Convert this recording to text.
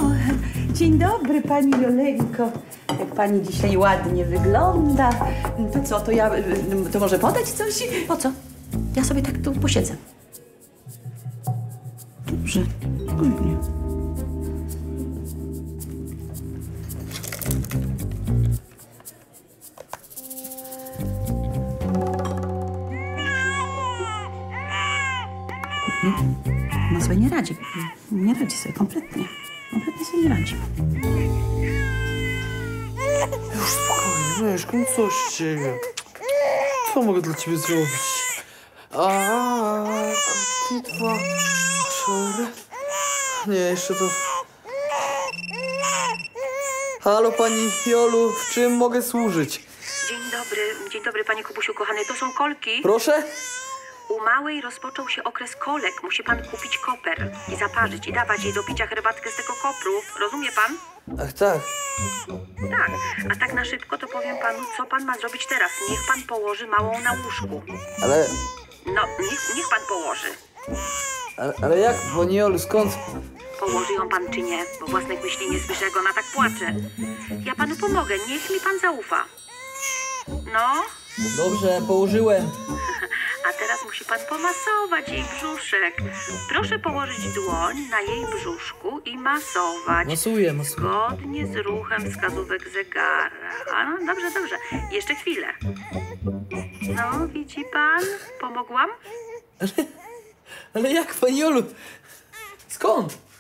dzień dobry, pani Joleńko. Jak pani dzisiaj ładnie wygląda. To co, to może podać coś? Po co? Ja sobie tak tu posiedzę. Dobrze, spokojnie. No sobie nie radzi. Nie radzi sobie kompletnie. Kompletnie sobie nie radzi. Już spokojnie, Myszko, no coś z ciebie. Co mogę dla ciebie zrobić? Kotitwa, szary. Nie, jeszcze to... Halo, pani Jolu, w czym mogę służyć? Dzień dobry, panie Kubusiu, kochany. To są kolki. Proszę? U małej rozpoczął się okres kolek. Musi pan kupić koper i zaparzyć i dawać jej do picia herbatkę z tego kopru. Rozumie pan? Ach, tak. Tak. A tak na szybko to powiem panu, co pan ma zrobić teraz. Niech pan położy małą na łóżku. Ale... No, niech pan położy. Ale jak, pani Jolu, skąd? Położy ją pan czy nie, bo własnych myśli nie słyszę, jak ona tak płacze. Ja panu pomogę, niech mi pan zaufa. No? Dobrze, położyłem. A teraz musi pan pomasować jej brzuszek. Proszę położyć dłoń na jej brzuszku i masować. Masuję. Zgodnie z ruchem wskazówek zegara. A no, dobrze. Jeszcze chwilę. No, widzi pan? Pomogłam? Ale jak, pani Jolu? Skąd?